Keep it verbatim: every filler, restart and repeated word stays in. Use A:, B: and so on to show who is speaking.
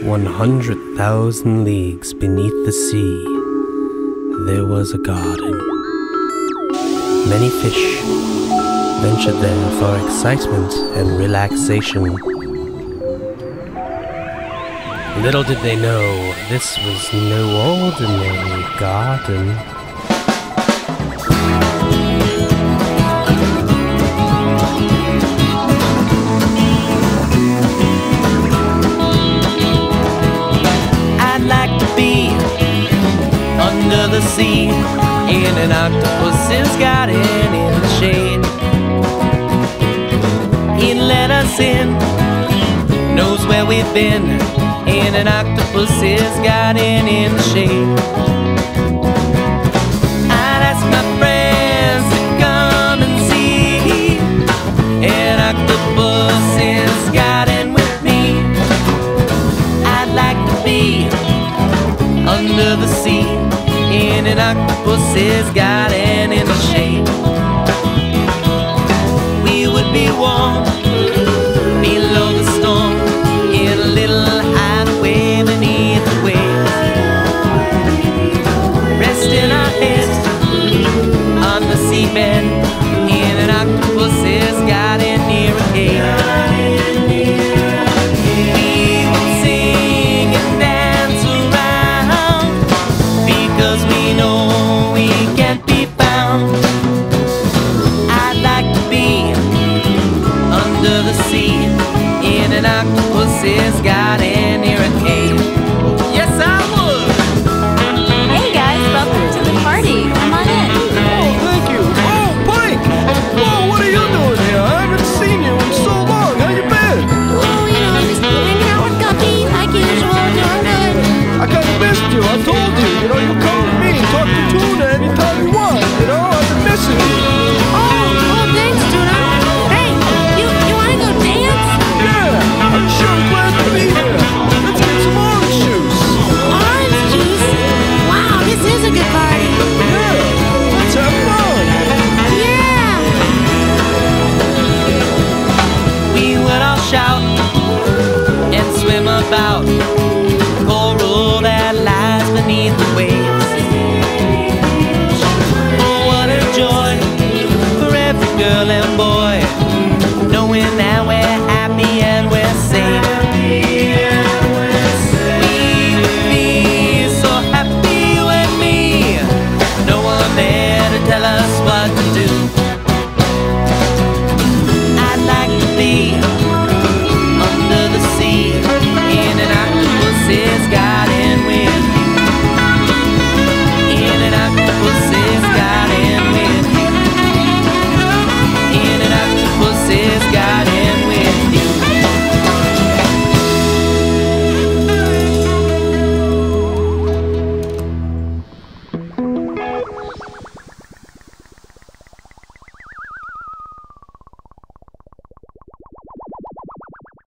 A: One hundred thousand leagues beneath the sea, there was a garden. Many fish ventured there for excitement and relaxation. Little did they know, this was no ordinary garden. Under the sea, in an octopus's garden in the shade. He let us in, knows where we've been, in an octopus's garden in the shade. I'd ask my friends to come and see an octopus's garden with me. I'd like to be under the sea, in an octopus's garden in the shade. We would be warm below the storm, in a little hideaway beneath the waves, resting our heads on the seabed, in an octopus's garden near a cave. An octopus's garden near a cave. Yes, I would.
B: Hey guys, welcome to the party. Come on in.
C: Oh, thank you. Oh, Pike! Whoa, what are you doing here? I haven't seen you in so long. How you been?
B: Oh, you know, just hanging out with Guppy, like usual, doing good.
C: I kind of missed you. I told you. You know, you come to me and talk to Tuna anytime you want. You know, I've been missing you.